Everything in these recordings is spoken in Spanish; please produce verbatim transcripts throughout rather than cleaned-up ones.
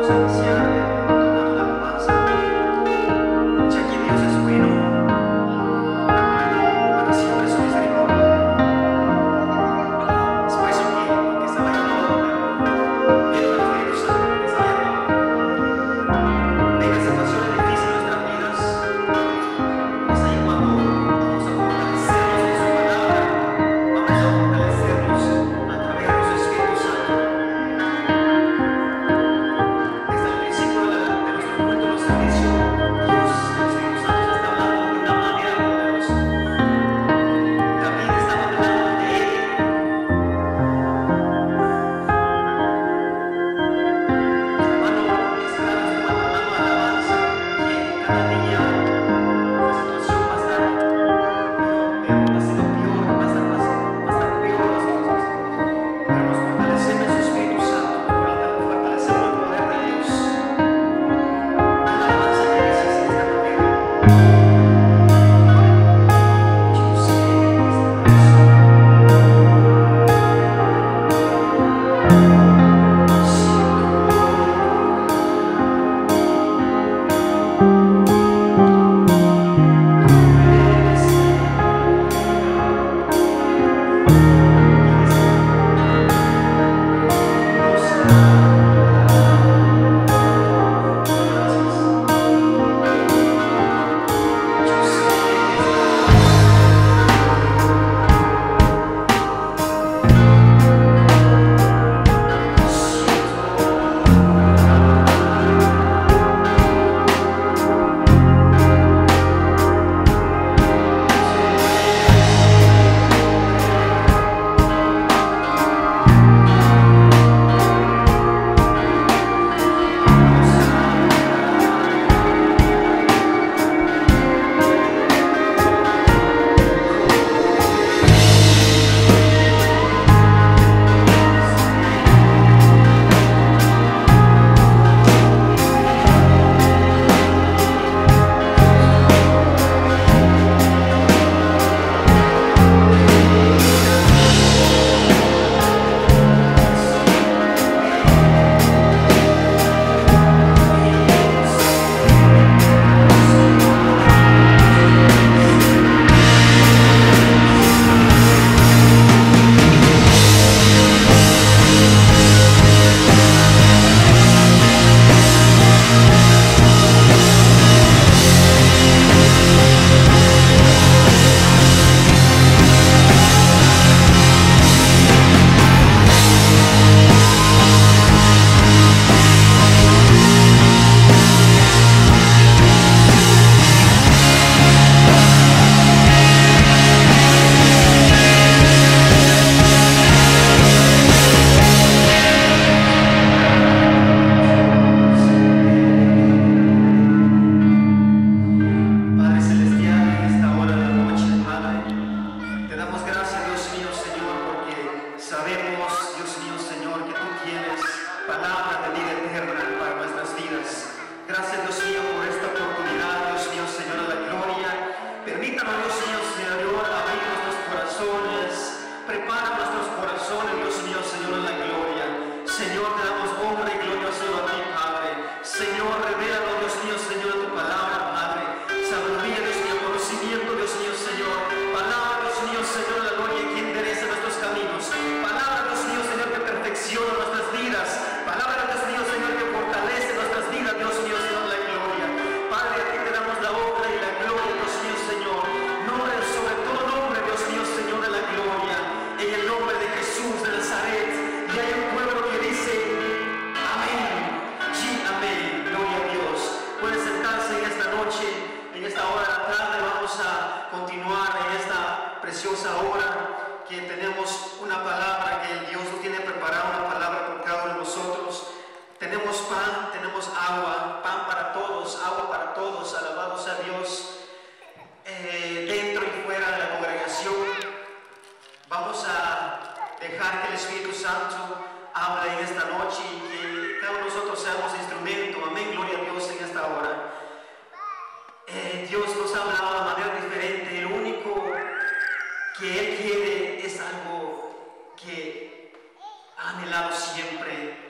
que ha anhelado siempre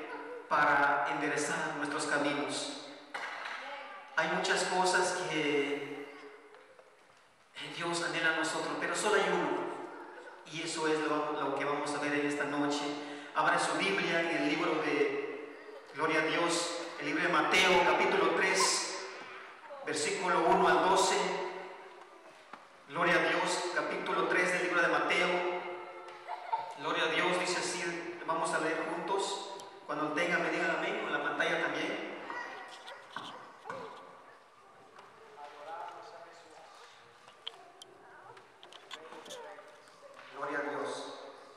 para enderezar nuestros caminos. Hay muchas cosas que Dios anhela a nosotros, pero solo hay uno, y eso es lo, lo que vamos a ver en esta noche. Abra su Biblia en el libro de, gloria a Dios, el libro de Mateo, capítulo tres, versículo uno al doce. Gloria a Dios, capítulo tres del libro de Mateo. Gloria a Dios, dice así, vamos a leer juntos. Cuando tengan, me digan amén, en la pantalla también. Gloria a Dios.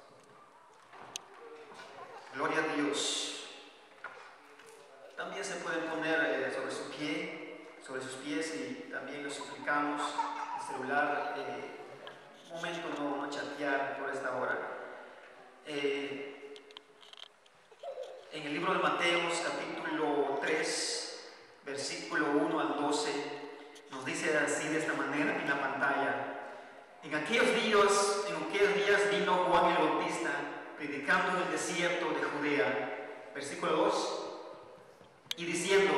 Gloria a Dios. También se pueden poner eh, sobre su pie, sobre sus pies, y también les suplicamos el celular, eh, un momento no, no chatear por esta hora. Eh, en el libro de Mateo, capítulo tres, versículo uno al doce, nos dice así de esta manera en la pantalla. En aquellos días, en aquellos días vino Juan el Bautista predicando en el desierto de Judea, versículo dos, y diciendo: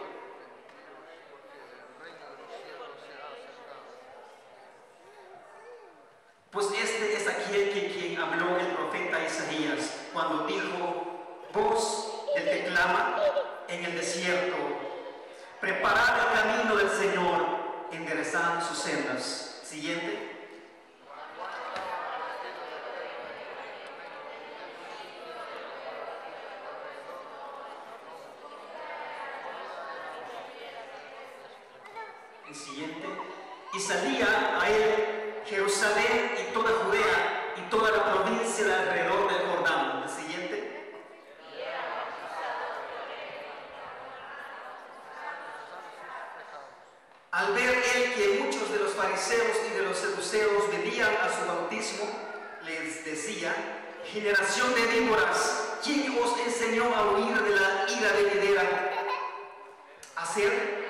pues este es aquel que quien habló el profeta Isaías cuando dijo: voz del que clama en el desierto, preparad el camino del Señor, enderezad sus sendas. Siguiente. El siguiente. Y salía a él Jerusalén y toda Judea y toda la provincia de alrededor del Jordán. El siguiente. Al ver él que muchos de los fariseos y de los saduceos venían a su bautismo, les decía: generación de víboras, ¿quién os enseñó a huir de la ira venidera? Hacer.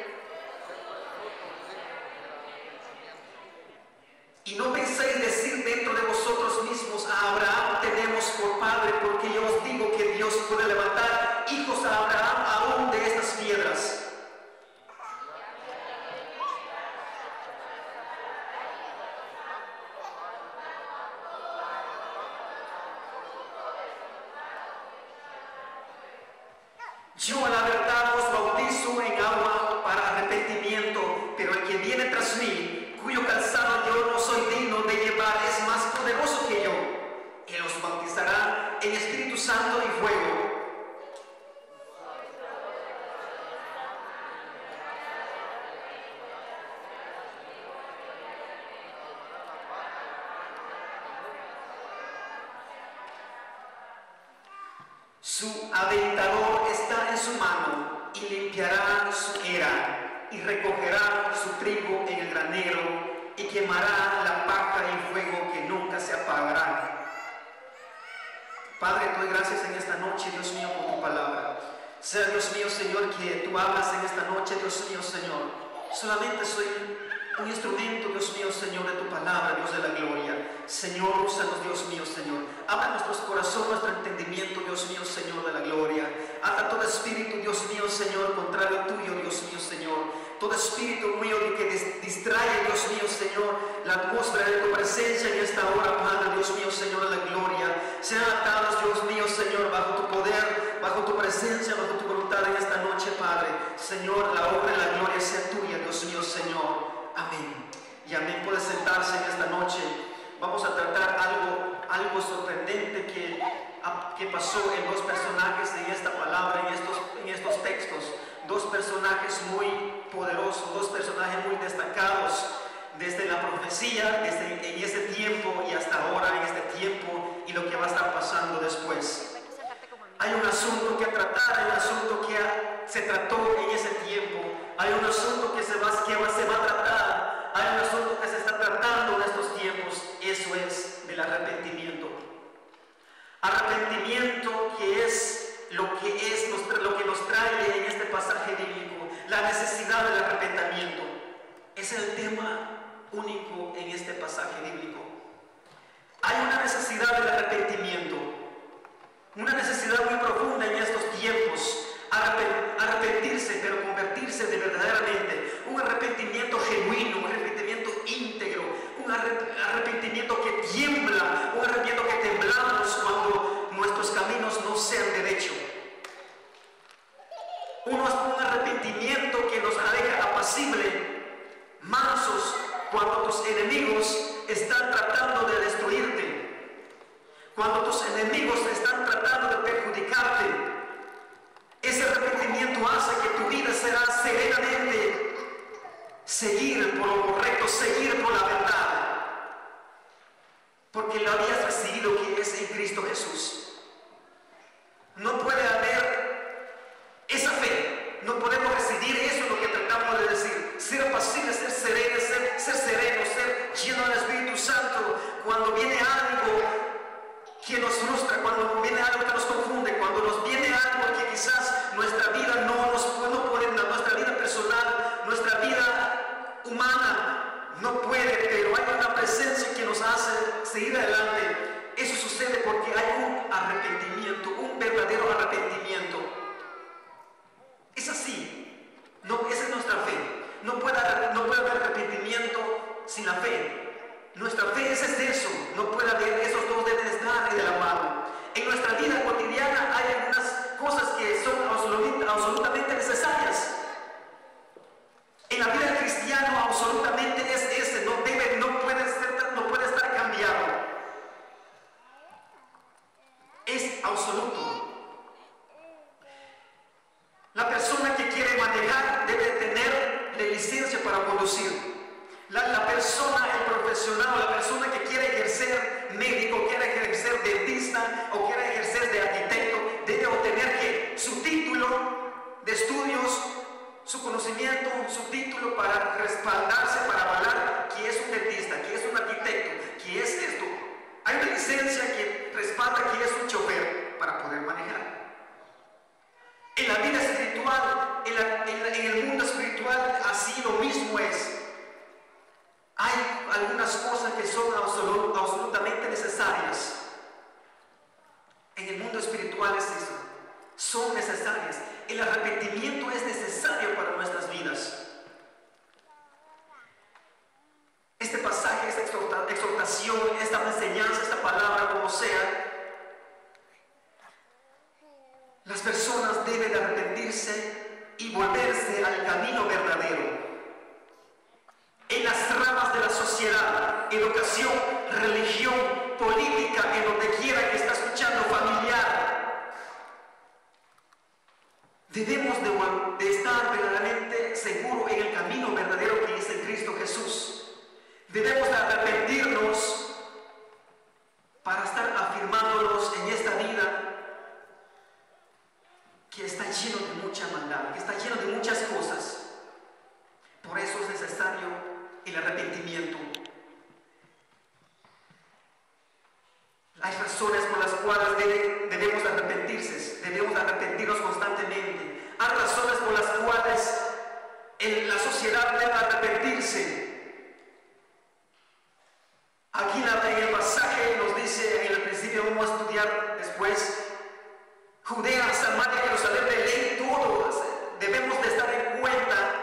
Y no penséis decir dentro de vosotros mismos: a Abraham tenemos por padre, porque yo os digo que Dios puede levantar hijos a Abraham aún de estas piedras. Yo a la verdad os bautizo en agua para arrepentimiento, pero el que viene tras mí, cuyo calzado yo no soy digno de llevar, es más poderoso que yo. Él os bautizará en Espíritu Santo y fuego. Su aventador está en su mano, y limpiará su era, y recogerá su trigo en el granero, y quemará la paja en fuego que nunca se apagará. Padre, te doy gracias en esta noche, Dios mío, por tu palabra. Sea, Dios mío, Señor, que tú hablas en esta noche, Dios mío, Señor. Solamente soy un instrumento, Dios mío, Señor, de tu palabra, Dios de la gloria. Señor, úsanos, Dios mío, Señor. Abra nuestros corazones, nuestro entendimiento, Dios mío, Señor, de la gloria. Ata todo espíritu, Dios mío, Señor, contrario tuyo, Dios mío, Señor. Todo espíritu mío que distrae, Dios mío, Señor, la atmósfera de tu presencia en esta hora, Padre, Dios mío, Señor, de la gloria. Sean atados, Dios mío, Señor, bajo tu poder, bajo tu presencia, bajo tu voluntad en esta noche, Padre. Señor, la obra y la gloria sea tuya, Dios mío, Señor. Amén. Y amén. Puede sentarse en esta noche. Vamos a tratar algo, algo sorprendente que, que pasó en dos personajes en esta palabra, en estos, en estos textos. Dos personajes muy poderosos, dos personajes muy destacados desde la profecía, desde en ese tiempo y hasta ahora en este tiempo, y lo que va a estar pasando después. Hay un asunto que tratar, hay un asunto que se trató en ese tiempo, hay un asunto que se va, que va, se va a tratar, hay un asunto que se está tratando en estos tiempos. Eso es del arrepentimiento. Arrepentimiento, que es lo que es lo que nos trae en este pasaje bíblico, la necesidad del arrepentimiento. Es el tema único en este pasaje bíblico. Hay una necesidad del arrepentimiento, una necesidad muy profunda en estos tiempos. Uno es un arrepentimiento que nos deja apacible, mansos, cuando tus enemigos están tratando de destruirte, cuando tus enemigos están tratando de perjudicarte. Ese arrepentimiento hace que tu vida será serenamente seguir por lo correcto, seguir por la verdad, porque lo habías recibido, que es en Cristo Jesús. No puede haber esa fe, no podemos recibir eso, lo que tratamos de decir, ser apacible, ser sereno, ser, ser sereno, ser lleno del Espíritu Santo. Cuando viene algo que nos frustra, cuando viene algo que nos confunde, cuando nos viene algo que quizás nuestra vida no nos no puede, nuestra vida personal, nuestra vida humana no puede, pero hay una presencia que nos hace seguir adelante. Eso sucede porque hay un arrepentimiento, un verdadero arrepentimiento. Es así, no, esa es nuestra fe. No puede, no puede haber arrepentimiento sin la fe. Nuestra fe es eso, no puede haber, esos dos deben estar de la mano. En nuestra vida cotidiana hay algunas cosas que son absolutamente necesarias. En la vida del cristiano absolutamente es ese, no debe, no puede ser, no puede estar cambiado. Es absoluto. La persona que quiere manejar debe tener la licencia para conducir. La, la persona, el profesional, la persona que quiere ejercer médico, quiere ejercer dentista o quiere ejercer de arquitecto, debe obtener ¿qué? Su título de estudios, su conocimiento, su título para respaldarse, para avalar que es un dentista, que es un arquitecto, que es esto. Hay una licencia que respalda que es un chofer para poder manejar. En la vida espiritual, en, la, en, la, en el mundo espiritual, así lo mismo es. Hay algunas cosas que son absolut, absolutamente necesarias. En el mundo espiritual es eso. Son necesarias. El arrepentimiento es necesario para nuestras vidas. Este pasaje, esta exhortación, esta enseñanza, esta palabra, como sea, las personas deben de arrepentirse y volverse al camino verdadero. En las ramas de la sociedad, educación, religión, política, en donde quiera que está escuchando, familiar, debemos de, de estar verdaderamente seguros en el camino verdadero que es en Cristo Jesús. Debemos de arrepentirnos para estar afirmándonos en esta vida que está lleno de mucha maldad, que está lleno de muchas cosas. Por eso es necesario el arrepentimiento. Hay razones por las cuales debe, debemos arrepentirse, debemos arrepentirnos constantemente. Hay razones por las cuales en la sociedad debe arrepentirse. Aquí en el pasaje nos dice, en el principio vamos a estudiar después, Judea, Samaria, Jerusalén, Belén, todos debemos de estar en cuenta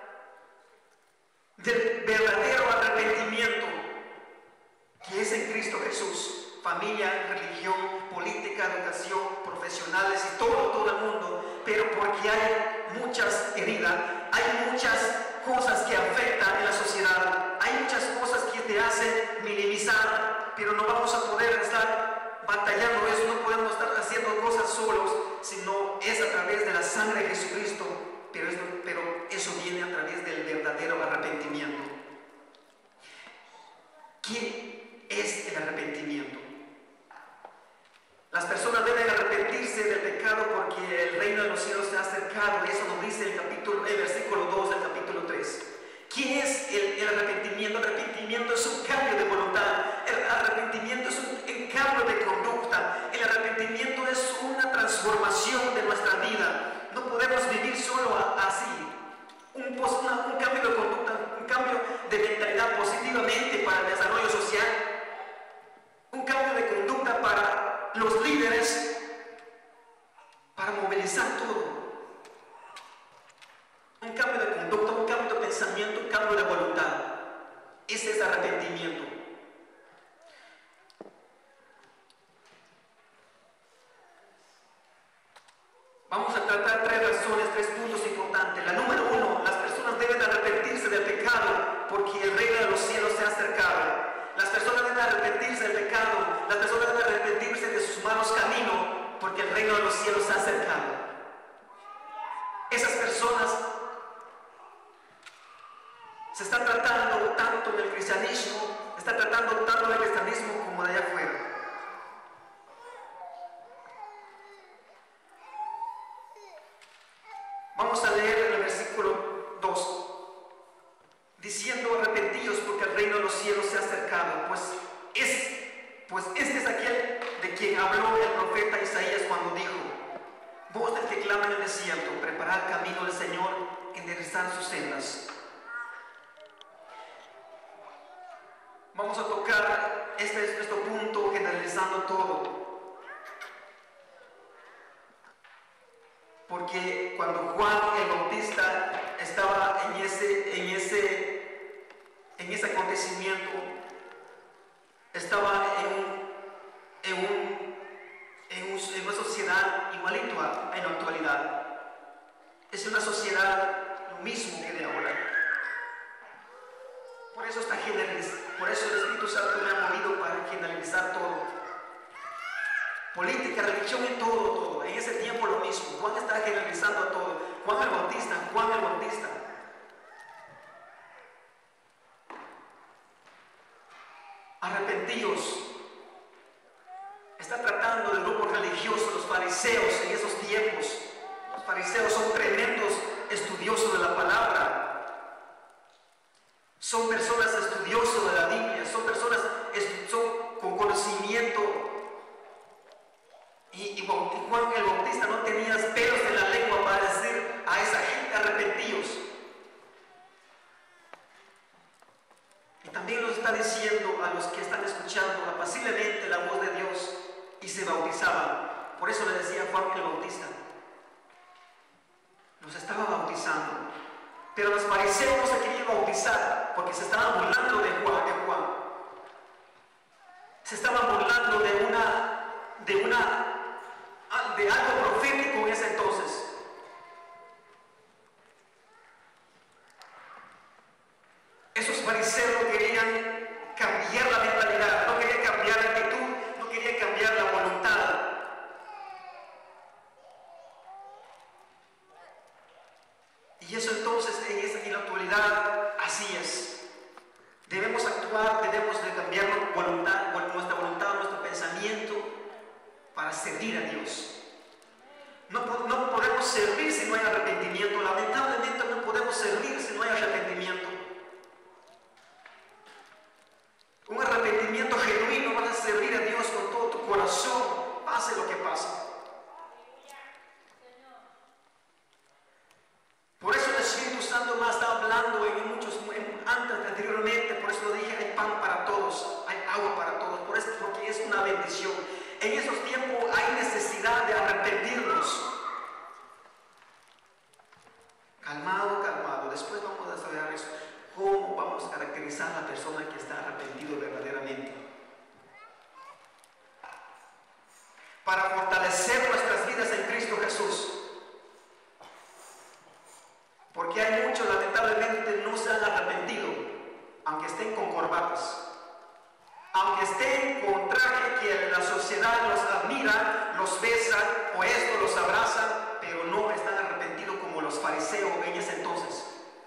del verdadero arrepentimiento que es en Cristo Jesús. Familia, religión, política, educación, profesionales y todo, todo el mundo, pero porque hay muchas heridas, hay muchas cosas que afectan en la sociedad, hay muchas cosas que te hacen minimizar, pero no vamos a poder estar batallando eso, no podemos estar haciendo cosas solos, sino es a través de la sangre de Jesucristo, pero eso, pero eso viene a través del verdadero arrepentimiento. ¿Qué es el arrepentimiento? Las personas deben arrepentirse del pecado porque el reino de los cielos se ha acercado. Eso nos dice el capítulo, el versículo dos del capítulo tres. ¿Qué es el, el arrepentimiento? El arrepentimiento es un cambio de voluntad. El arrepentimiento es un, un cambio de conducta. El arrepentimiento es una transformación de nuestra vida. No podemos vivir solo a, así. Un, una, un cambio de conducta, un cambio de mentalidad positivamente para el desarrollo social. Un cambio de conducta para los líderes, para movilizar todo. Un cambio de conducta, un cambio de pensamiento, un cambio de voluntad. Ese es arrepentimiento. Vamos a tratar tres razones, tres puntos importantes. La número uno, las personas deben arrepentirse del pecado porque el reino de los cielos se ha acercado. Las personas deben arrepentirse del pecado, las personas deben arrepentirse de sus malos caminos porque el reino de los cielos se ha acercado. Esas personas se están tratando tanto en el cristianismo, están tratando tanto en el cristianismo como de allá afuera. Vamos a leer el versículo dos, diciendo: arrepentíos porque el reino de los cielos se ha acercado. Pues, es, pues este es aquel de quien habló el profeta Isaías cuando dijo: voz del que clama en el desierto, preparad el camino del Señor, enderezad sus sendas. Vamos a tocar este es nuestro punto, generalizando todo. Porque cuando Juan el Bautista estaba en ese, en ese, en ese acontecimiento, estaba en, un, en, un, en, un, en una sociedad igualito a, en la actualidad. Es una sociedad lo mismo que de ahora. Por eso está generalizado, por eso el Espíritu Santo me ha movido para generalizar todo. Política, religión y todo, todo. En ese tiempo lo mismo. Juan está generalizando todo. Juan el Bautista, Juan el Bautista. Arrepentíos. Está tratando del grupo religioso, los fariseos en esos tiempos. Los fariseos son tremendos estudiosos de la palabra. Son personas estudiosas de la Biblia. Son personas son con conocimiento. Y, y Juan el Bautista no tenía pelos en la lengua para decir a esa gente: arrepentíos. Y también nos está diciendo a los que están escuchando apaciblemente la voz de Dios y se bautizaban. Por eso le decía Juan el Bautista. Los estaba bautizando. Pero los fariseos no se querían bautizar porque se estaban burlando de Juan. De Juan. Se estaban burlando de una... de una de algo profético en ese entonces. Esos fariseos no querían cambiar la mentalidad, no querían cambiar la actitud, no querían cambiar la voluntad. Y eso entonces en, esa, en la actualidad así es. Debemos actuar, debemos de cambiar voluntad, nuestra voluntad, nuestro pensamiento, para servir a Dios. No, no podemos servir si no hay arrepentimiento. Lamentablemente no podemos servir si no hay arrepentimiento. Un arrepentimiento genuino, vas a servir a Dios con todo tu corazón, pase lo que pase. Por eso el Espíritu Santo me está hablando en muchos, en, antes, anteriormente, por eso lo dije: hay pan para todos, hay agua para todos, por eso, porque es una bendición. En esos tiempos hay necesidad de arrepentirnos. Calmado, calmado. Después vamos a desarrollar eso. ¿Cómo vamos a caracterizar a la persona que está arrepentido verdaderamente? Para fortalecer nuestras vidas en Cristo Jesús. Porque hay muchos, lamentablemente, no se han arrepentido, aunque estén con corbatas. Aunque estén con traje que la sociedad los admira, los besa o esto los abraza, pero no están arrepentidos como los fariseos en ese entonces.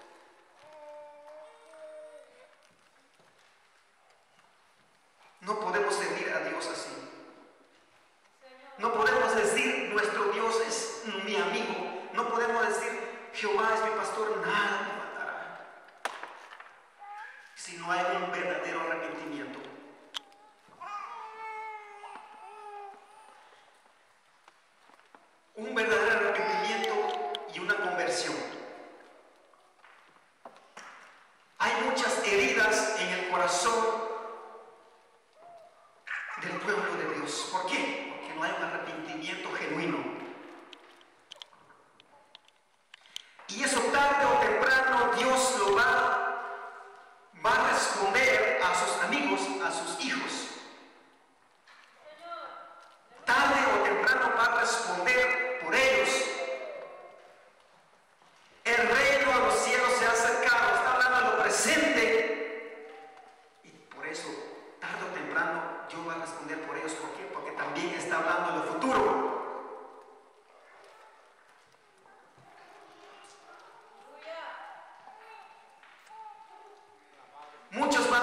No podemos servir a Dios así. No podemos decir: nuestro Dios es mi amigo. No podemos decir: Jehová es mi pastor, nada me faltará. Si no hay un verdadero arrepentimiento. Un verdadero arrepentimiento y una conversión. Hay muchas heridas en el corazón del pueblo de Dios. ¿Por qué? Porque no hay un arrepentimiento genuino. Y eso tarde o temprano Dios lo va, va a responder a sus amigos, a sus hijos. Tarde o temprano va a responder por ellos,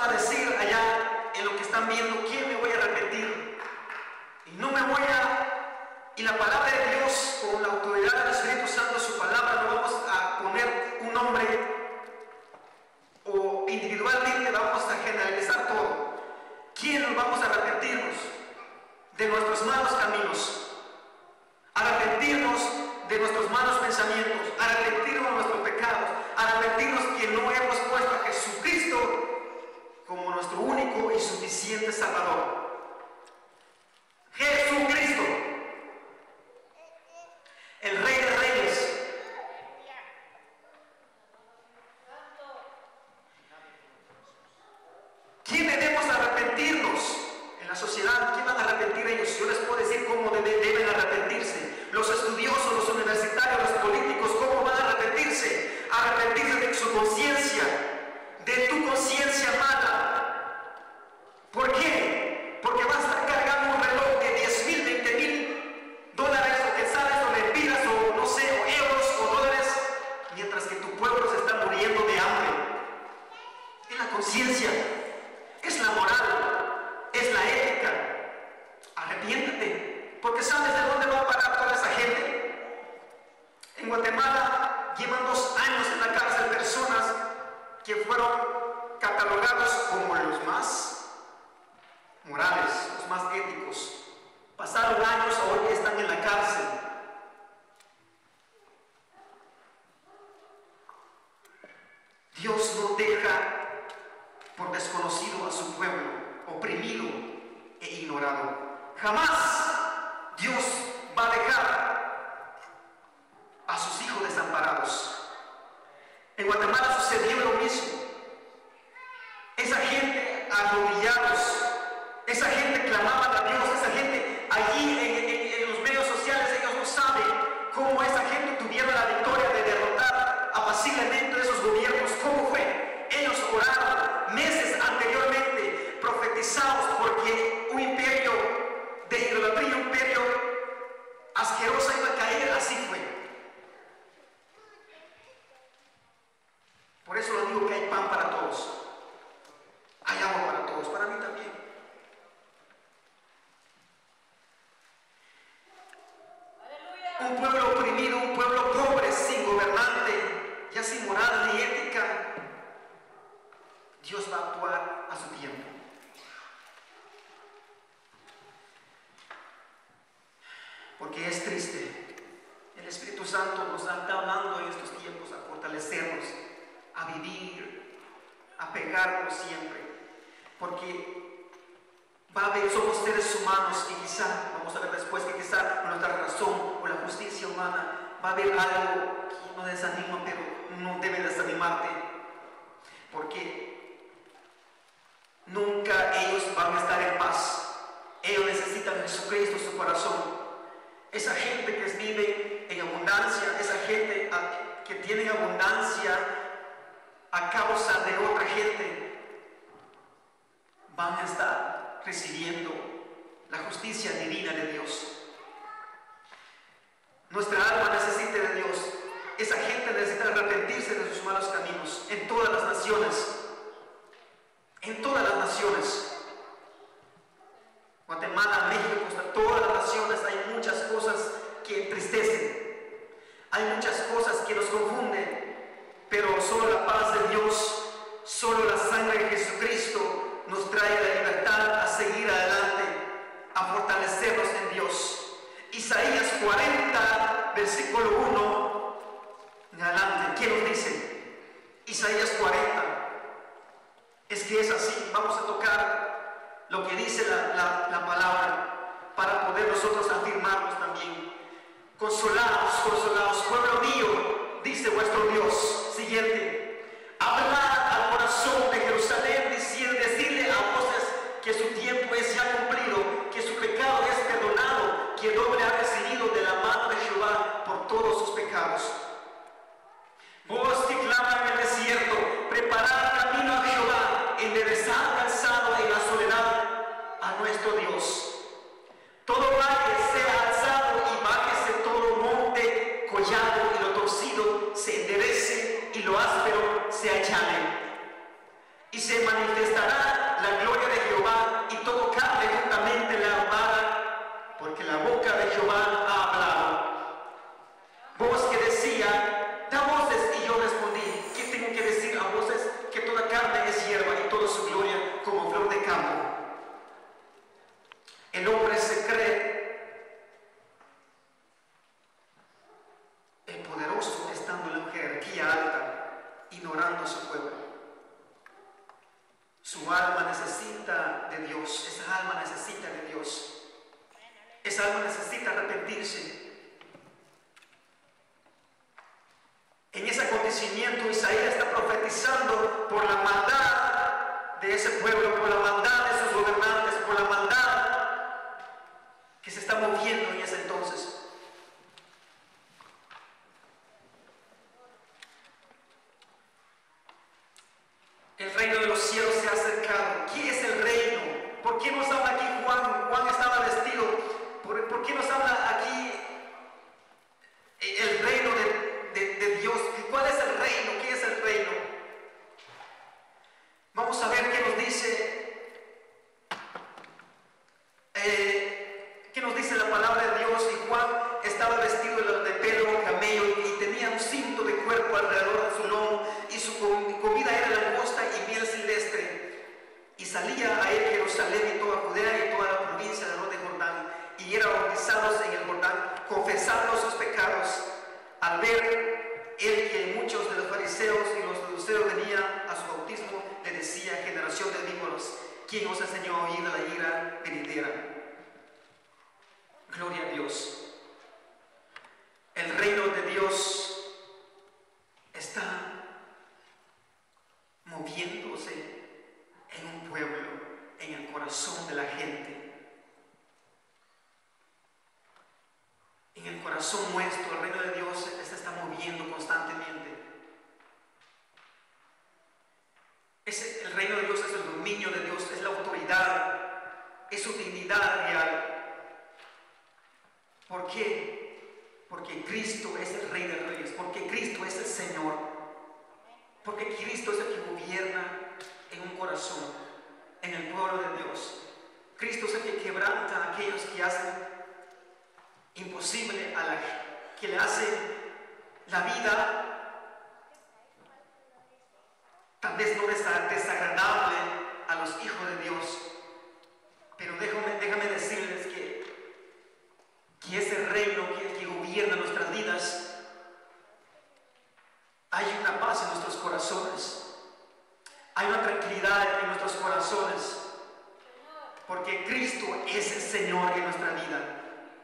van a decir allá en lo que están viendo, ¿quién me voy a arrepentir? Y no me voy a... Y la palabra de Dios, con la autoridad del Espíritu Santo, su palabra, no vamos a poner un nombre o individualmente vamos a generalizar todo. ¿Quién nos vamos a arrepentirnos de nuestros malos caminos? Arrepentirnos de nuestros malos pensamientos, arrepentirnos de nuestros pecados, arrepentirnos que no hemos puesto a Jesucristo como nuestro único y suficiente Salvador. Jesucristo, el Rey de Reyes. ¿Quién debemos arrepentirnos en la sociedad? ¿Quién van a arrepentir ellos? Yo les puedo decir cómo debe, deben arrepentirse. Los estudiosos, los universitarios, los políticos, ¿cómo van a arrepentirse? Arrepentirse de su conciencia, de tu conciencia mala. ¿Por qué? Porque vas a estar cargando un reloj de diez mil, veinte mil dólares o quetzales o lempiras o no sé, o euros o dólares, mientras que tu pueblo se está muriendo de hambre. Es la conciencia, es la moral, es la ética. Arrepiéntete, porque sabes de dónde va a parar toda esa gente. En Guatemala llevan dos años en la cárcel personas que fueron catalogados como los más morales, los más éticos. Pasaron años, hoy están en la cárcel. Dios no deja por desconocido a su pueblo, oprimido e ignorado. Jamás Dios va a dejar a sus hijos desamparados. En Guatemala sucedió lo mismo. Esa gente arrodillados, esa gente clamaba a Dios, esa gente allí en, en, en los medios sociales, ellos no saben cómo esa gente tuvieron la victoria de derrotar apaciblemente esos gobiernos. ¿Cómo fue? Ellos oraron meses anteriormente, profetizados, porque un imperio de idolatría, un imperio asqueroso iba a caer. Así fue. Por eso lo digo que hay pan para todos, hay agua para todos, para mí también. Un pueblo oprimido, un pueblo pobre, sin gobernante, ya sin moral ni ética, Dios va a actuar a su tiempo. Porque es triste. El Espíritu Santo nos está hablando en estos tiempos a fortalecernos, a vivir, a pegarnos siempre. Porque va a haber, somos seres humanos y quizá, vamos a ver después que quizá nuestra razón o la justicia humana va a haber algo que nos desanima, pero no debe desanimarte. Porque nunca ellos van a estar en paz. Ellos necesitan a Jesucristo en su corazón. Esa gente que vive en abundancia, esa gente que tiene abundancia a causa de otra gente, van a estar recibiendo la justicia divina de Dios. Nuestra alma necesita de Dios. Esa gente necesita arrepentirse de sus malos caminos en todas las naciones. En todas las naciones. Guatemala, México, hasta todas las naciones hay muchas cosas que entristecen. Hay muchas cosas que nos confunden. Pero solo la paz de Dios, solo la sangre de Jesucristo nos trae la libertad a seguir adelante, a fortalecernos en Dios. Isaías cuarenta, versículo uno en adelante. ¿Quién nos dice? Isaías cuarenta. Es que es así. Vamos a tocar lo que dice la, la, la palabra para poder nosotros afirmarnos también. Consolados, consolados, pueblo mío, dice vuestro Dios. Siguiente. Hablad al corazón de Jerusalén, diciendo, decirle a voces que su tiempo es ya cumplido, que su pecado es perdonado, que doble ha recibido de la mano de Jehová por todos sus pecados. Vos que clama en el desierto, preparad camino a Jehová, enderezad calzado en la soledad a nuestro Dios. Todo valle sea alzado y bájese todo monte se manifestará la gloria de Jehová, y todo carne juntamente la amará, porque la boca de Jehová ha hablado. Voz que decía, da voces, y yo respondí, ¿qué tengo que decir a voces? Que toda carne es hierba y toda su gloria como flor de campo. El hombre se cree el poderoso estando en la jerarquía alta, ignorando a su pueblo. Su alma necesita de Dios, esa alma necesita de Dios. Esa alma necesita arrepentirse. En ese acontecimiento Isaías está profetizando por la maldad de ese pueblo, por la maldad de sus gobernantes, por la maldad que se está moviendo en ese entonces. El reino de los cielos se ha acercado. ¿Qué es el reino? ¿Por qué nos habla aquí Juan? Juan estaba vestido. ¿Por, por qué nos habla aquí el reino de, de, de Dios? ¿Cuál es el reino? ¿Qué es el reino? Vamos a ver qué nos dice eh, qué nos dice la palabra de Dios. Y Juan estaba vestido de pelo camello y tenía un cinto de cuerpo alrededor de su lomo, y su comida era langosta y miel silvestre. Y salía a él Jerusalén y toda Judea y toda la provincia de de Jordán, y eran bautizados en el Jordán, confesando sus pecados. Al ver él que muchos de los fariseos y los saduceos venían a su bautismo, le decía, generación de víboras, ¿quién os enseñó a oír la ira venidera? Gloria a Dios. El reino de Dios está moviéndose en un pueblo, en el corazón de la gente. En el corazón nuestro, el reino de Dios se está moviendo constantemente. Es el reino de Dios es el dominio de Dios, es la autoridad, es su dignidad real. ¿Por qué? Porque Cristo es el Rey de Reyes, porque Cristo es el Señor, porque Cristo es el que gobierna en un corazón, en el pueblo de Dios. Cristo es el que quebranta a aquellos que hacen imposible a la que le hacen la vida tal vez no desagradable a los hijos de Dios. Pero déjame, déjame decirles que, que ese reino que, que gobierna nuestras vidas, hay una paz en nuestros corazones, hay una tranquilidad en nuestros corazones, porque Cristo es el Señor en nuestra vida.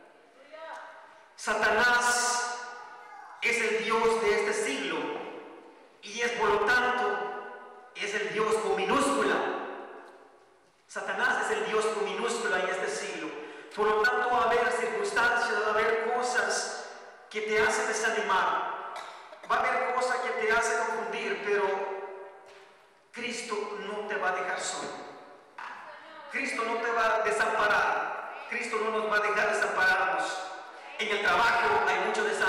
Satanás es el Dios de este siglo, y es por lo tanto es el Dios con minúscula. Satanás es el Dios con minúscula en este siglo. Por lo tanto va a haber circunstancias, va a haber cosas que te hacen desanimar, va a haber cosas que te hacen confundir, pero Cristo no te va a dejar solo. Cristo no te va a desamparar. Cristo no nos va a dejar desampararnos. En el trabajo hay mucho desánimo.